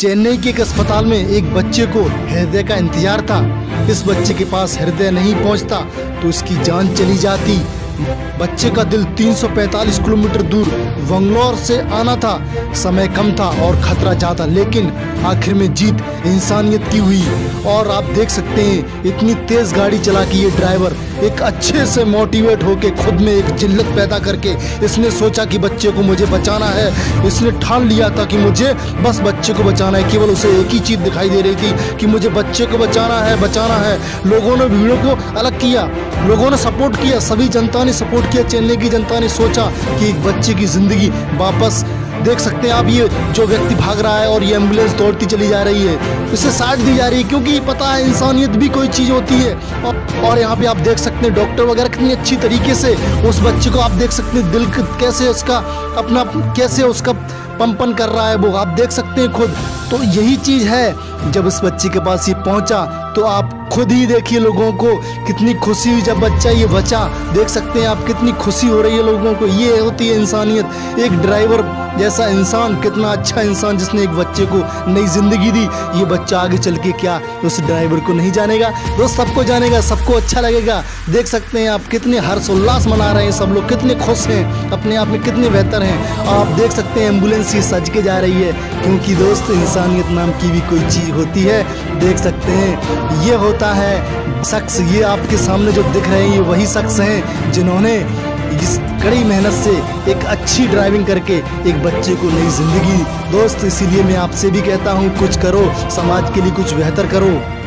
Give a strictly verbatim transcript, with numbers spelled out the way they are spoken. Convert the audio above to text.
चेन्नई के एक अस्पताल में एक बच्चे को हृदय का इंतजार था। इस बच्चे के पास हृदय नहीं पहुंचता तो इसकी जान चली जाती। बच्चे का दिल तीन सौ पैंतालीस किलोमीटर दूर बंगलौर से आना था। समय कम था और खतरा ज्यादा, लेकिन आखिर में जीत इंसानियत की हुई। और आप देख सकते हैं इतनी तेज गाड़ी चला के ये ड्राइवर एक अच्छे से मोटिवेट होके खुद में एक जिल्लत पैदा करके इसने सोचा कि बच्चे को मुझे बचाना है। इसने ठान लिया था कि मुझे बस बच्चे को बचाना है। केवल उसे एक ही चीज दिखाई दे रही थी कि मुझे बच्चे को बचाना है, बचाना है। लोगों ने वीडियो को अलग किया, लोगों ने सपोर्ट किया, सभी जनता ने सपोर्ट किया। चेन्नई की जनता ने सोचा कि एक बच्चे की जिंदगी वापस, देख सकते हैं आप ये जो व्यक्ति भाग रहा है और ये एम्बुलेंस दौड़ती चली जा रही है, इसे साथ दी जा रही है क्योंकि पता है इंसानियत भी कोई चीज़ होती है। और, और यहाँ पे आप देख सकते हैं डॉक्टर वगैरह कितनी अच्छी तरीके से उस बच्चे को, आप देख सकते हैं दिल कैसे उसका अपना कैसे उसका पंपन कर रहा है, वो आप देख सकते हैं खुद। तो यही चीज़ है, जब इस बच्चे के पास ये पहुंचा तो आप खुद ही देखिए लोगों को कितनी खुशी हुई जब बच्चा ये बचा। देख सकते हैं आप कितनी खुशी हो रही है लोगों को। ये होती है इंसानियत। एक ड्राइवर जैसा इंसान, कितना अच्छा इंसान जिसने एक बच्चे को नई जिंदगी दी। ये बच्चा आगे चल के क्या उस ड्राइवर को नहीं जानेगा, दोस्त सबको जानेगा, सबको अच्छा लगेगा। देख सकते हैं आप कितने हर्षोल्लास मना रहे हैं, सब लोग कितने खुश हैं, अपने आप में कितने बेहतर हैं। आप देख सकते हैं एम्बुलेंस ये सज के जा रही है क्योंकि दोस्त इंसानियत नाम की भी कोई चीज़ होती है। देख सकते हैं ये होता है शख्स, ये आपके सामने जो दिख रहे हैं ये वही शख्स हैं जिन्होंने इस कड़ी मेहनत से एक अच्छी ड्राइविंग करके एक बच्चे को नई जिंदगी। दोस्त इसीलिए मैं आपसे भी कहता हूँ कुछ करो, समाज के लिए कुछ बेहतर करो।